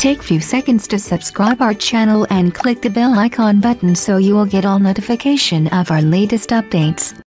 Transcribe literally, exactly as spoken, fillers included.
Take few seconds to subscribe our channel and click the bell icon button so you will get all notification of our latest updates.